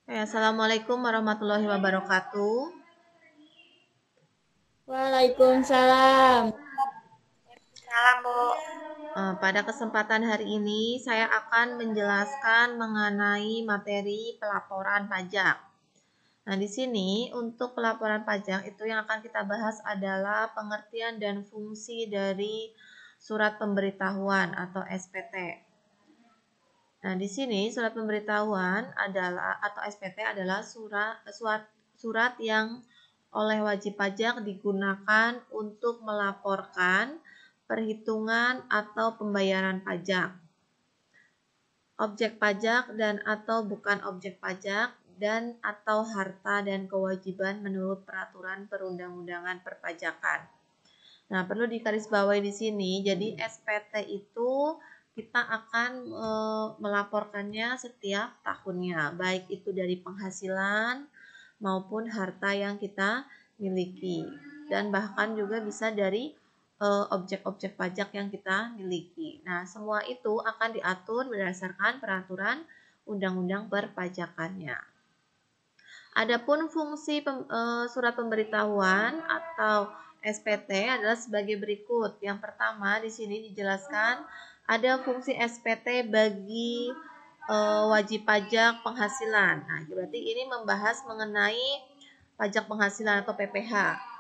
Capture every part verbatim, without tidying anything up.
Ya, Assalamualaikum warahmatullahi wabarakatuh. Waalaikumsalam. Salam, Bu. Eh, pada kesempatan hari ini saya akan menjelaskan mengenai materi pelaporan pajak. Nah, di sini untuk pelaporan pajak itu yang akan kita bahas adalah pengertian dan fungsi dari surat pemberitahuan atau S P T. Nah, di sini surat pemberitahuan adalah atau S P T adalah surat surat, surat yang oleh wajib pajak digunakan untuk melaporkan perhitungan atau pembayaran pajak, objek pajak dan atau bukan objek pajak, dan atau harta dan kewajiban menurut peraturan perundang-undangan perpajakan. Nah, perlu digarisbawahi di sini, jadi S P T itu kita akan e, melaporkannya setiap tahunnya, baik itu dari penghasilan maupun harta yang kita miliki, dan bahkan juga bisa dari objek-objek pajak yang kita miliki. Nah, semua itu akan diatur berdasarkan peraturan undang-undang perpajakannya. Adapun fungsi pem, e, surat pemberitahuan atau S P T adalah sebagai berikut. Yang pertama di sini dijelaskan ada fungsi S P T bagi e, wajib pajak penghasilan. Nah, berarti ini membahas mengenai pajak penghasilan atau P P H.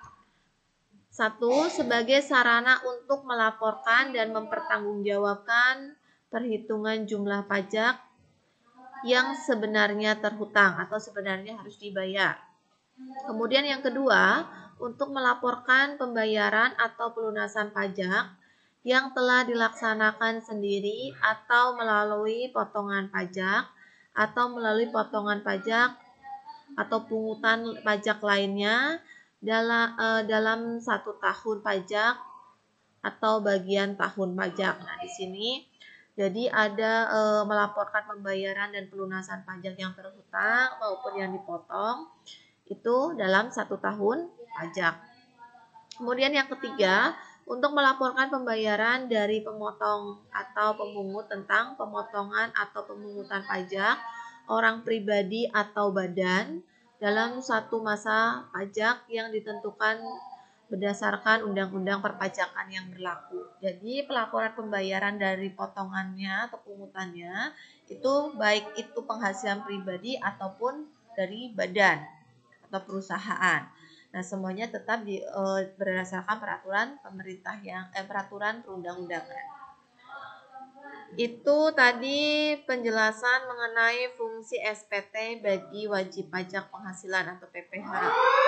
Satu, sebagai sarana untuk melaporkan dan mempertanggungjawabkan perhitungan jumlah pajak yang sebenarnya terhutang atau sebenarnya harus dibayar. Kemudian yang kedua, untuk melaporkan pembayaran atau pelunasan pajak yang telah dilaksanakan sendiri atau melalui potongan pajak atau melalui potongan pajak atau pungutan pajak lainnya dalam, eh, dalam satu tahun pajak atau bagian tahun pajak. Nah, di sini jadi ada e, melaporkan pembayaran dan pelunasan pajak yang terhutang maupun yang dipotong itu dalam satu tahun pajak. Kemudian yang ketiga, untuk melaporkan pembayaran dari pemotong atau pemungut tentang pemotongan atau pemungutan pajak orang pribadi atau badan dalam satu masa pajak yang ditentukan berdasarkan undang-undang perpajakan yang berlaku. Jadi pelaporan pembayaran dari potongannya atau pungutannya itu baik itu penghasilan pribadi ataupun dari badan atau perusahaan. Nah, semuanya tetap di, e, berdasarkan peraturan pemerintah yang eh, peraturan perundang-undangan. Itu tadi penjelasan mengenai fungsi S P T bagi wajib pajak penghasilan atau P P H.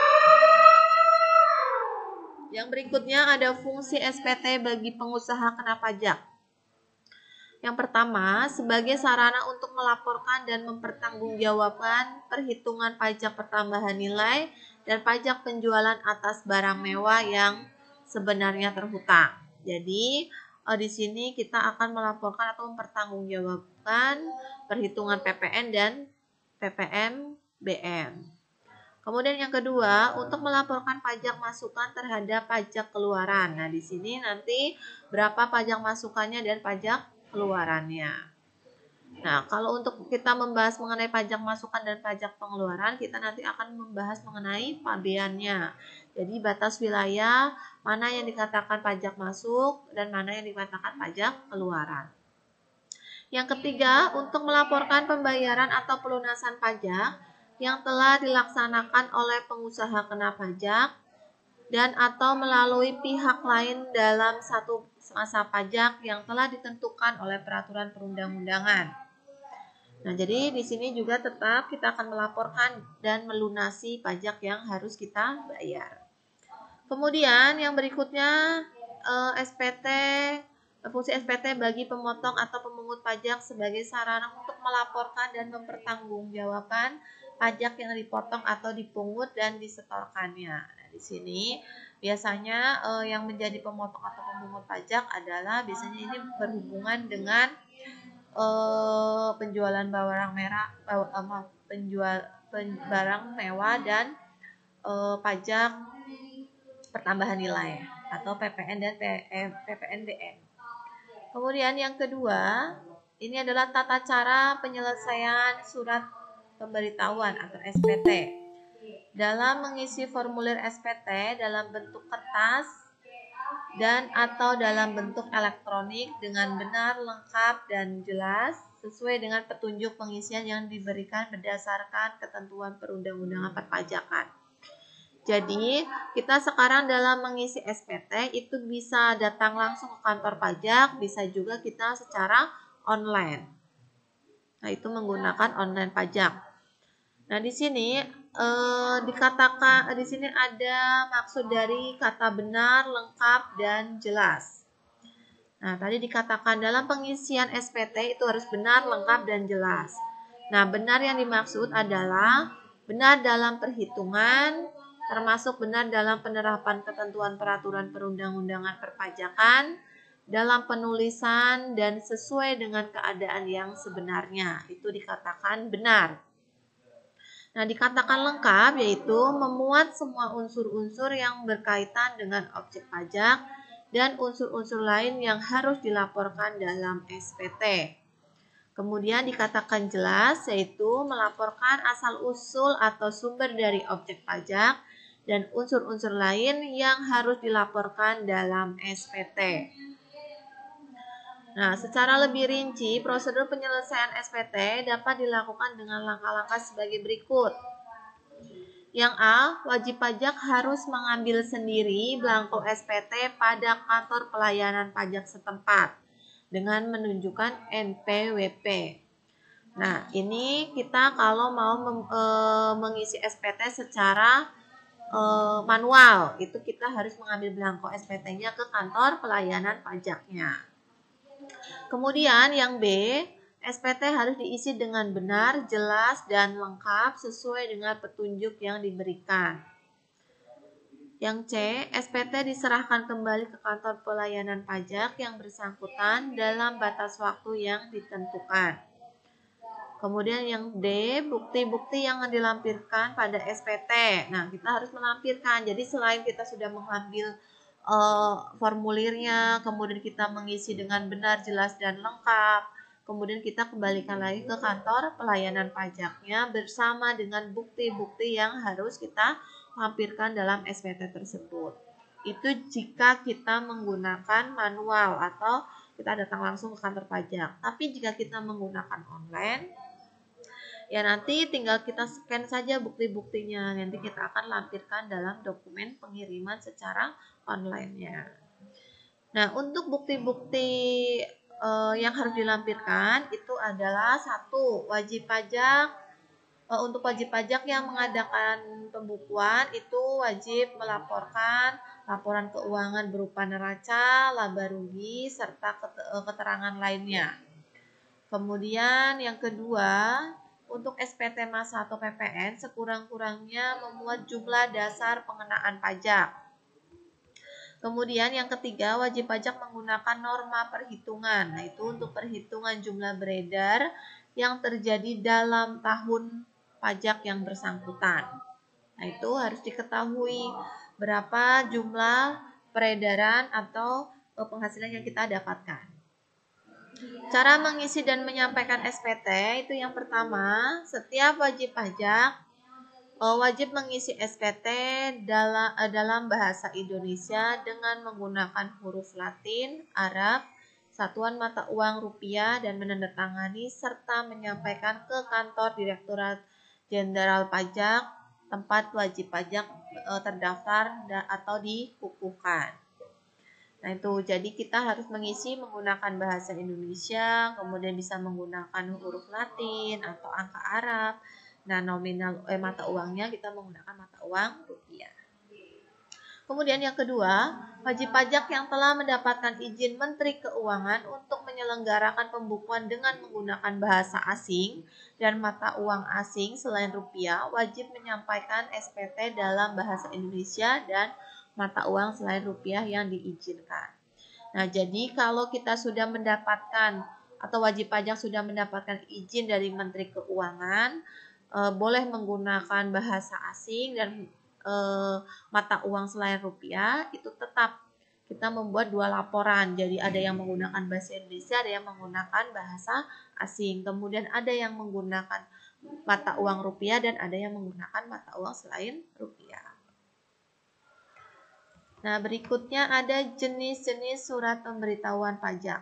Yang berikutnya ada fungsi S P T bagi pengusaha kena pajak. Yang pertama, sebagai sarana untuk melaporkan dan mempertanggungjawabkan perhitungan pajak pertambahan nilai dan pajak penjualan atas barang mewah yang sebenarnya terhutang. Jadi, di sini kita akan melaporkan atau mempertanggungjawabkan perhitungan P P N dan P P M B M. Kemudian yang kedua, untuk melaporkan pajak masukan terhadap pajak keluaran. Nah, di sini nanti berapa pajak masukannya dan pajak keluarannya. Nah, kalau untuk kita membahas mengenai pajak masukan dan pajak pengeluaran, kita nanti akan membahas mengenai pabeannya. Jadi batas wilayah mana yang dikatakan pajak masuk dan mana yang dikatakan pajak keluaran. Yang ketiga, untuk melaporkan pembayaran atau pelunasan pajak yang telah dilaksanakan oleh pengusaha kena pajak dan atau melalui pihak lain dalam satu masa pajak yang telah ditentukan oleh peraturan perundang-undangan. Nah, jadi di sini juga tetap kita akan melaporkan dan melunasi pajak yang harus kita bayar. Kemudian yang berikutnya eh, S P T fungsi S P T bagi pemotong atau pemungut pajak sebagai sarana untuk melaporkan dan mempertanggungjawabkan pajak yang dipotong atau dipungut dan disetorkannya. Nah, di sini biasanya eh, yang menjadi pemotong atau pemungut pajak adalah biasanya ini berhubungan dengan eh, penjualan barang merah, eh, penjual pen, barang mewah dan eh, pajak pertambahan nilai atau P P N dan P P N B M. Kemudian yang kedua, ini adalah tata cara penyelesaian surat pemberitahuan atau S P T. Dalam mengisi formulir S P T dalam bentuk kertas dan atau dalam bentuk elektronik dengan benar, lengkap, dan jelas sesuai dengan petunjuk pengisian yang diberikan berdasarkan ketentuan perundang-undangan perpajakan. Jadi, kita sekarang dalam mengisi S P T itu bisa datang langsung ke kantor pajak, bisa juga kita secara online. Nah, itu menggunakan online pajak. Nah, di sini eh, dikatakan di sini ada maksud dari kata benar, lengkap, dan jelas. Nah, tadi dikatakan dalam pengisian S P T itu harus benar, lengkap, dan jelas. Nah, benar yang dimaksud adalah benar dalam perhitungan, termasuk benar dalam penerapan ketentuan peraturan perundang-undangan perpajakan, dalam penulisan, dan sesuai dengan keadaan yang sebenarnya. Itu dikatakan benar. Nah, dikatakan lengkap yaitu memuat semua unsur-unsur yang berkaitan dengan objek pajak dan unsur-unsur lain yang harus dilaporkan dalam S P T. Kemudian dikatakan jelas yaitu melaporkan asal-usul atau sumber dari objek pajak dan unsur-unsur lain yang harus dilaporkan dalam S P T. Nah, secara lebih rinci, prosedur penyelesaian S P T dapat dilakukan dengan langkah-langkah sebagai berikut. Yang A, wajib pajak harus mengambil sendiri belangko S P T pada kantor pelayanan pajak setempat dengan menunjukkan N P W P. Nah, ini kita kalau mau mem, e, mengisi S P T secara e, manual, itu kita harus mengambil belangko S P T-nya ke kantor pelayanan pajaknya. Kemudian yang B, S P T harus diisi dengan benar, jelas, dan lengkap sesuai dengan petunjuk yang diberikan. Yang C, S P T diserahkan kembali ke kantor pelayanan pajak yang bersangkutan dalam batas waktu yang ditentukan. Kemudian yang D, bukti-bukti yang dilampirkan pada S P T. Nah, kita harus melampirkan. Jadi selain kita sudah mengambil uh, formulirnya, kemudian kita mengisi dengan benar, jelas, dan lengkap. Kemudian kita kembalikan lagi ke kantor pelayanan pajaknya bersama dengan bukti-bukti yang harus kita lampirkan dalam S P T tersebut. Itu jika kita menggunakan manual atau kita datang langsung ke kantor pajak. Tapi jika kita menggunakan online, ya nanti tinggal kita scan saja bukti-buktinya. Nanti kita akan lampirkan dalam dokumen pengiriman secara online-nya. Nah, untuk bukti-bukti uh, yang harus dilampirkan itu adalah satu, wajib pajak. Uh, untuk wajib pajak yang mengadakan pembukuan itu wajib melaporkan laporan keuangan berupa neraca, laba rugi, serta keterangan lainnya. Kemudian yang kedua, untuk S P T masa atau P P N sekurang-kurangnya memuat jumlah dasar pengenaan pajak. Kemudian yang ketiga, wajib pajak menggunakan norma perhitungan. Nah, itu untuk perhitungan jumlah beredar yang terjadi dalam tahun pajak yang bersangkutan. Nah, itu harus diketahui berapa jumlah peredaran atau penghasilan yang kita dapatkan. Cara mengisi dan menyampaikan S P T itu yang pertama, setiap wajib pajak wajib mengisi S P T dalam, dalam bahasa Indonesia dengan menggunakan huruf Latin, Arab, satuan mata uang rupiah, dan menandatangani serta menyampaikan ke kantor Direktorat Jenderal Pajak tempat wajib pajak terdaftar atau dikukuhkan. Nah, itu jadi kita harus mengisi menggunakan bahasa Indonesia, kemudian bisa menggunakan huruf Latin atau angka Arab. Nah, nominal eh, mata uangnya kita menggunakan mata uang rupiah. Kemudian yang kedua, wajib pajak yang telah mendapatkan izin Menteri Keuangan untuk menyelenggarakan pembukuan dengan menggunakan bahasa asing dan mata uang asing selain rupiah, wajib menyampaikan S P T dalam bahasa Indonesia dan mata uang selain rupiah yang diizinkan. Nah, jadi kalau kita sudah mendapatkan atau wajib pajak sudah mendapatkan izin dari Menteri Keuangan, e, boleh menggunakan bahasa asing dan e, mata uang selain rupiah, itu tetap kita membuat dua laporan. Jadi ada yang menggunakan bahasa Indonesia, ada yang menggunakan bahasa asing. Kemudian ada yang menggunakan mata uang rupiah dan ada yang menggunakan mata uang selain rupiah. Nah, berikutnya ada jenis-jenis surat pemberitahuan pajak.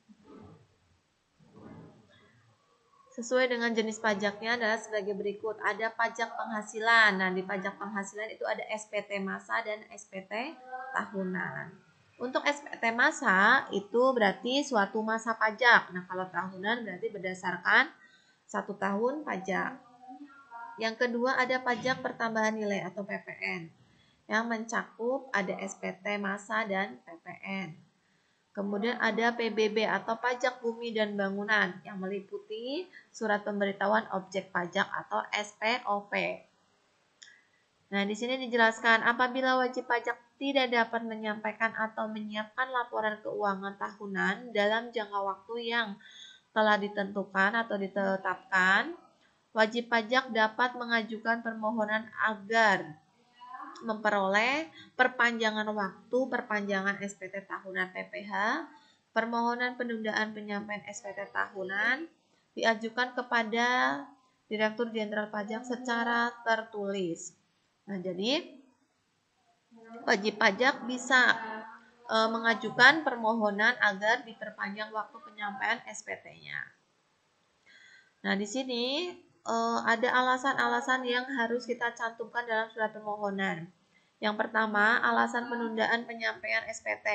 Sesuai dengan jenis pajaknya adalah sebagai berikut. Ada pajak penghasilan. Nah, di pajak penghasilan itu ada S P T masa dan S P T tahunan. Untuk S P T masa itu berarti suatu masa pajak. Nah, kalau tahunan berarti berdasarkan satu tahun pajak. Yang kedua ada pajak pertambahan nilai atau P P N yang mencakup ada S P T masa dan P P N. Kemudian ada P B B atau pajak bumi dan bangunan yang meliputi surat pemberitahuan objek pajak atau S P O P. Nah, di sini dijelaskan apabila wajib pajak tidak dapat menyampaikan atau menyiapkan laporan keuangan tahunan dalam jangka waktu yang telah ditentukan atau ditetapkan, wajib pajak dapat mengajukan permohonan agar memperoleh perpanjangan waktu perpanjangan S P T tahunan P P H, permohonan penundaan penyampaian S P T tahunan diajukan kepada Direktur Jenderal Pajak secara tertulis. Nah, jadi wajib pajak bisa e, mengajukan permohonan agar diperpanjang waktu penyampaian S P T-nya. Nah, di sini Uh, ada alasan-alasan yang harus kita cantumkan dalam surat permohonan. Yang pertama, alasan penundaan penyampaian S P T.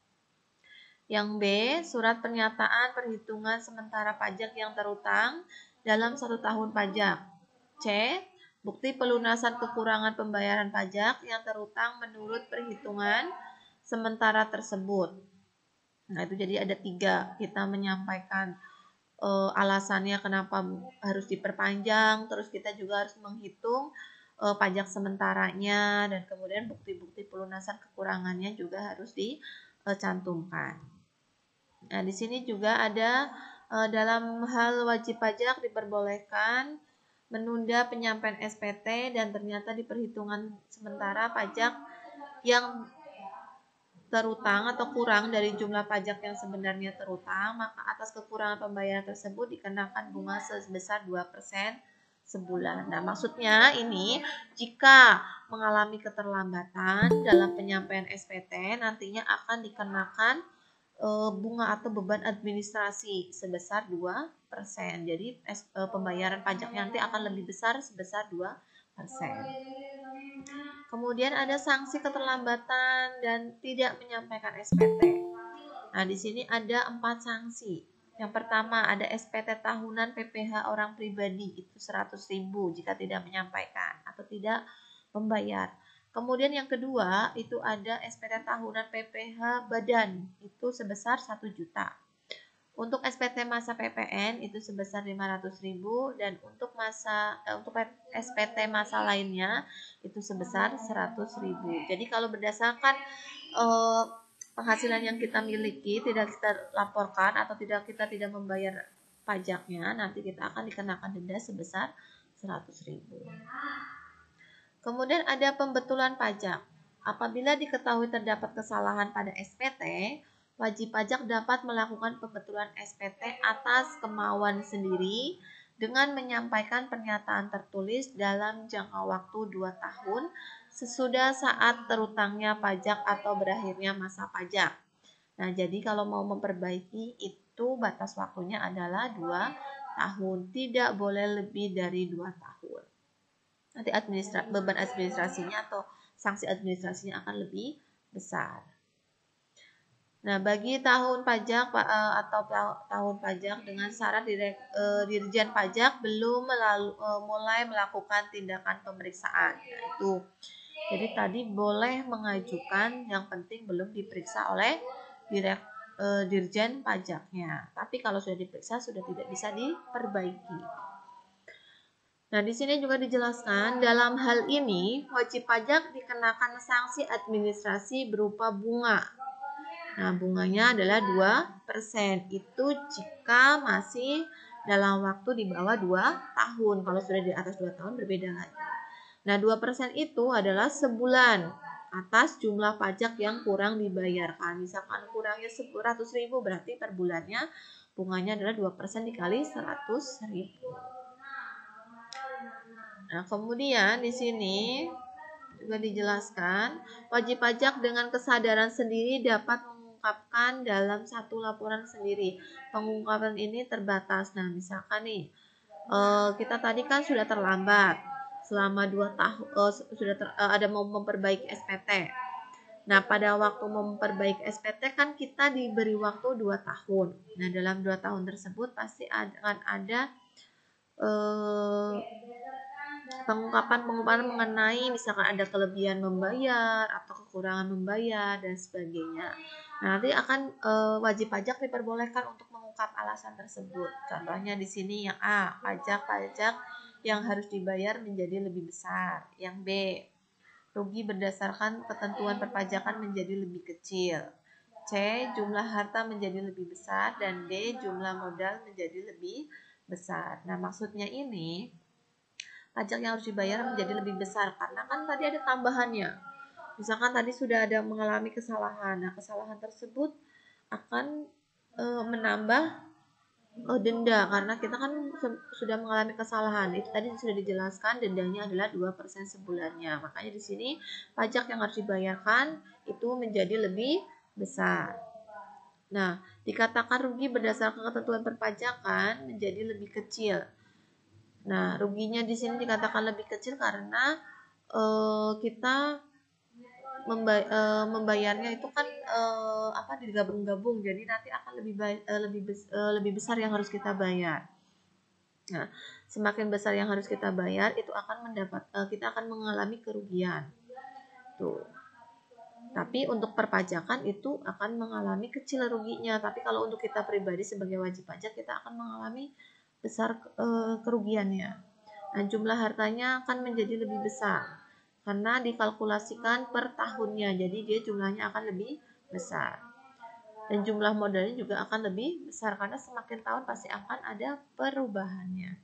Yang B, surat pernyataan perhitungan sementara pajak yang terutang dalam satu tahun pajak. C, bukti pelunasan kekurangan pembayaran pajak yang terutang menurut perhitungan sementara tersebut. Nah, itu jadi ada tiga. Kita menyampaikan Uh, alasannya kenapa harus diperpanjang, terus kita juga harus menghitung uh, pajak sementaranya, dan kemudian bukti-bukti pelunasan kekurangannya juga harus dicantumkan. Nah, di sini juga ada uh, dalam hal wajib pajak diperbolehkan menunda penyampaian S P T dan ternyata di perhitungan sementara pajak yang terutang atau kurang dari jumlah pajak yang sebenarnya terutang, maka atas kekurangan pembayaran tersebut dikenakan bunga sebesar dua persen sebulan. Nah, maksudnya ini jika mengalami keterlambatan dalam penyampaian S P T, nantinya akan dikenakan e, bunga atau beban administrasi sebesar dua persen. Jadi e, pembayaran pajak nanti akan lebih besar sebesar dua persen. Kemudian ada sanksi keterlambatan dan tidak menyampaikan S P T. Nah, di sini ada empat sanksi. Yang pertama ada S P T tahunan P P H orang pribadi itu seratus ribu jika tidak menyampaikan atau tidak membayar. Kemudian yang kedua itu ada S P T tahunan P P H badan itu sebesar satu juta. Untuk S P T masa P P N itu sebesar lima ratus ribu dan untuk masa eh, untuk S P T masa lainnya itu sebesar seratus ribu. Jadi kalau berdasarkan eh, penghasilan yang kita miliki tidak kita laporkan atau tidak kita tidak membayar pajaknya, nanti kita akan dikenakan denda sebesar seratus ribu. Kemudian ada pembetulan pajak. Apabila diketahui terdapat kesalahan pada S P T, wajib pajak dapat melakukan pembetulan S P T atas kemauan sendiri dengan menyampaikan pernyataan tertulis dalam jangka waktu dua tahun sesudah saat terutangnya pajak atau berakhirnya masa pajak. Nah, jadi kalau mau memperbaiki itu batas waktunya adalah dua tahun, tidak boleh lebih dari dua tahun. Nanti administra- beban administrasinya atau sanksi administrasinya akan lebih besar. Nah, bagi tahun pajak atau tahun pajak dengan syarat Dirjen Pajak belum melalu, mulai melakukan tindakan pemeriksaan. Nah, itu. Jadi tadi boleh mengajukan, yang penting belum diperiksa oleh direk, Dirjen Pajaknya. Tapi kalau sudah diperiksa sudah tidak bisa diperbaiki. Nah, di sini juga dijelaskan dalam hal ini wajib pajak dikenakan sanksi administrasi berupa bunga. Nah, bunganya adalah dua persen. Itu jika masih dalam waktu di bawah dua tahun. Kalau sudah di atas dua tahun berbeda lagi. Nah, dua persen itu adalah sebulan atas jumlah pajak yang kurang dibayarkan. Misalkan kurangnya seratus ribu berarti per bulannya bunganya adalah dua persen dikali seratus ribu. Nah, kemudian di sini juga dijelaskan, wajib pajak dengan kesadaran sendiri dapat mengungkapkan dalam satu laporan sendiri. Pengungkapan ini terbatas. Nah, misalkan nih, eh, kita tadi kan sudah terlambat selama dua tahun, eh, sudah ter, eh, ada mau memperbaiki S P T. Nah, pada waktu memperbaiki S P T kan kita diberi waktu dua tahun. Nah, dalam dua tahun tersebut pasti akan ada eh, pengungkapan-pengungkapan mengenai misalkan ada kelebihan membayar atau kekurangan membayar dan sebagainya. Nah, nanti akan e, wajib pajak diperbolehkan untuk mengungkap alasan tersebut. Contohnya di sini yang A, pajak-pajak yang harus dibayar menjadi lebih besar. Yang B, rugi berdasarkan ketentuan perpajakan menjadi lebih kecil. C, jumlah harta menjadi lebih besar. Dan D, jumlah modal menjadi lebih besar. Nah, maksudnya ini pajak yang harus dibayar menjadi lebih besar karena kan tadi ada tambahannya. Misalkan tadi sudah ada mengalami kesalahan. Nah, kesalahan tersebut akan e, menambah e, denda karena kita kan sudah mengalami kesalahan. Itu tadi sudah dijelaskan dendanya adalah dua persen sebulannya. Makanya di sini pajak yang harus dibayarkan itu menjadi lebih besar. Nah, dikatakan rugi berdasarkan ketentuan perpajakan menjadi lebih kecil. Nah, ruginya di sini dikatakan lebih kecil karena uh, kita membay uh, membayarnya itu kan uh, apa digabung-gabung, jadi nanti akan lebih uh, lebih bes uh, lebih besar yang harus kita bayar. Nah, semakin besar yang harus kita bayar, itu akan mendapat uh, kita akan mengalami kerugian. Tuh. Tapi untuk perpajakan itu akan mengalami kecil ruginya. Tapi kalau untuk kita pribadi sebagai wajib pajak, kita akan mengalami besar e, kerugiannya. Nah, jumlah hartanya akan menjadi lebih besar karena dikalkulasikan per tahunnya. Jadi dia jumlahnya akan lebih besar. Dan jumlah modalnya juga akan lebih besar karena semakin tahun pasti akan ada perubahannya.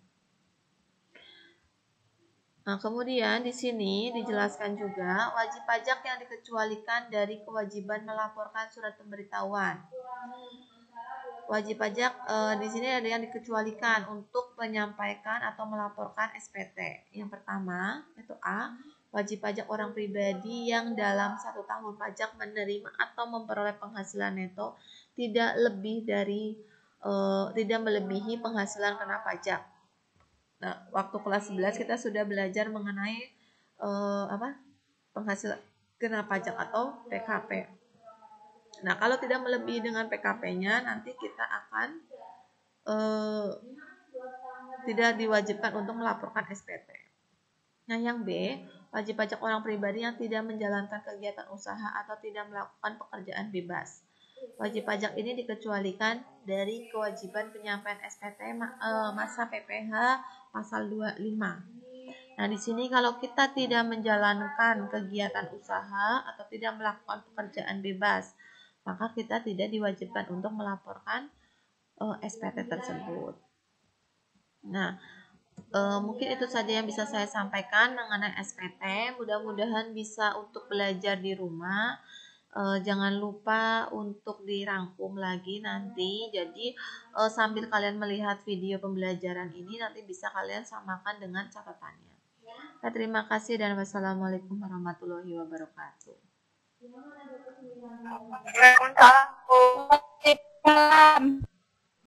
Nah, kemudian di sini dijelaskan juga wajib pajak yang dikecualikan dari kewajiban melaporkan surat pemberitahuan. Wajib pajak e, di sini ada yang dikecualikan untuk menyampaikan atau melaporkan S P T. Yang pertama itu A, wajib pajak orang pribadi yang dalam satu tahun pajak menerima atau memperoleh penghasilan neto tidak lebih dari e, tidak melebihi penghasilan kena pajak. Nah, waktu kelas sebelas kita sudah belajar mengenai e, apa penghasilan kena pajak atau P K P. Nah, kalau tidak melebihi dengan P K P-nya, nanti kita akan eh, tidak diwajibkan untuk melaporkan S P T. Nah, yang B, wajib pajak orang pribadi yang tidak menjalankan kegiatan usaha atau tidak melakukan pekerjaan bebas. Wajib pajak ini dikecualikan dari kewajiban penyampaian S P T masa P P H pasal dua puluh lima. Nah, di sini kalau kita tidak menjalankan kegiatan usaha atau tidak melakukan pekerjaan bebas, maka kita tidak diwajibkan untuk melaporkan uh, S P T tersebut. Nah, uh, mungkin itu saja yang bisa saya sampaikan mengenai S P T. Mudah-mudahan bisa untuk belajar di rumah. Uh, jangan lupa untuk dirangkum lagi nanti. Jadi uh, sambil kalian melihat video pembelajaran ini, nanti bisa kalian samakan dengan catatannya. Nah, terima kasih dan wassalamualaikum warahmatullahi wabarakatuh. Waalaikumsalam.